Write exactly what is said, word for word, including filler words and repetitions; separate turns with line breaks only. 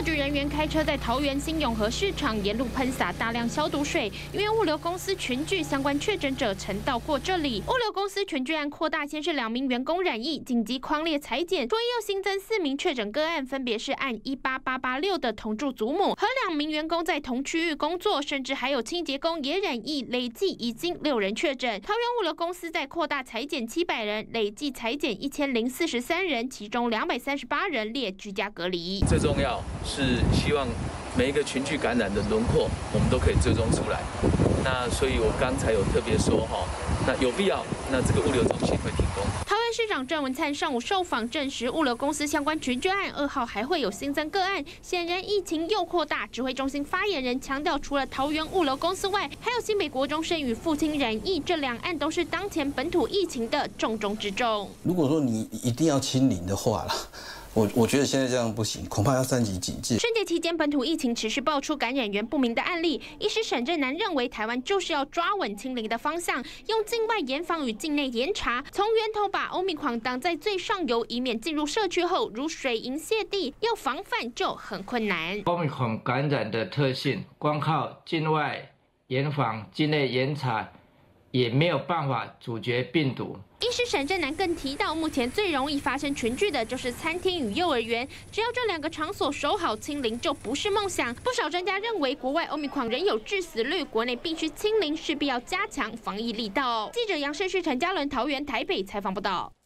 药局人员开车在桃园新永和市场沿路喷洒大量消毒水，因为物流公司群聚相关确诊者曾到过这里。物流公司群聚案扩大，先是两名员工染疫，紧急匡列裁剪，昨又新增四名确诊个案，分别是按一八八八六的同住祖母和两名员工在同区域工作，甚至还有清洁工也染疫，累计已经六人确诊。桃园物流公司在扩大裁剪七百人，累计裁剪一千零四十三人，其中两百三十八人列居家隔离。
最重要是希望每一个群聚感染的轮廓，我们都可以追踪出来。那所以我刚才有特别说哈，那有必要，那这个物流中心会提供。
桃园市长郑文灿上午受访证实，物流公司相关群聚案二号还会有新增个案，显然疫情又扩大。指挥中心发言人强调，除了桃园物流公司外，还有新北国中生与父亲染疫，这两案都是当前本土疫情的重中之重。
如果说你一定要清零的话啦。我我觉得现在这样不行，恐怕要三级警戒。
春节期间，本土疫情持续爆出感染源不明的案例，医师沈正南认为，台湾就是要抓稳清零的方向，用境外严防与境内严查，从源头把欧米狂挡在最上游，以免进入社区后如水银泻地，要防范就很困难。
欧米狂感染的特性，光靠境外严防、境内严查，也没有办法阻绝病毒。
医师沈正南更提到，目前最容易发生群聚的就是餐厅与幼儿园，只要这两个场所守好清零，就不是梦想。不少专家认为，国外欧米狂仍有致死率，国内必须清零，势必要加强防疫力道。记者杨世旭、陈嘉伦桃园、台北采访报道。